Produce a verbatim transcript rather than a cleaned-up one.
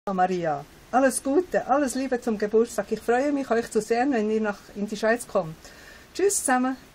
Maria, alles Gute, alles Liebe zum Geburtstag. Ich freue mich, euch zu sehen, wenn ihr nach in die Schweiz kommt. Tschüss zusammen.